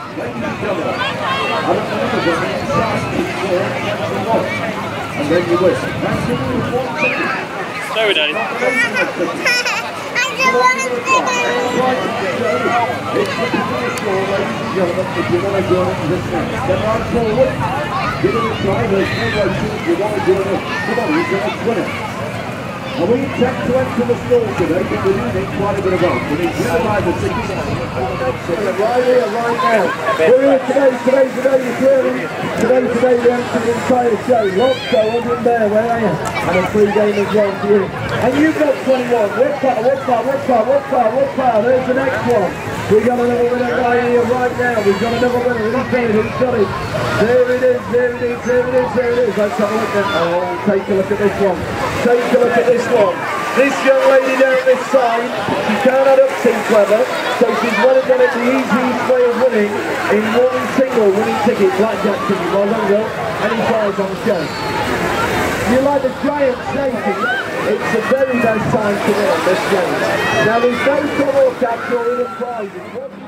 ladies and gentlemen, out of the numbers on the inside, it's the watch. And then you win. That's the rule of 1 ticket. Sorry, Daddy. I just want to see it. It's the particular score, ladies and gentlemen, if you want to join in this match. Step right forward. Give it a try. There's no way if you want to join in. Come on, who's the next winner? Now we intend to enter the store today, but we do need quite a bit of help. We need to buy the tickets. Right here, right now. We're here today, you're clearing. Today, we enter the entire show. Lobster, over there, where are you? And a free game as well for you. And you've got 21. What's that? There's the next one. We got another winner right here, right now. We've got another winner. Who's got it? There it is. Let's have a look at. Oh, take a look at this one. Take a look at this one. This young lady down this side, she can't add up too clever, so she's well again at the easiest way of winning in one single winning ticket. Blackjack ticket. Well done, girl. Any prize on the show. You like the giant snaking? It's the very best time to win this game. Now there's no double capture or even prizes.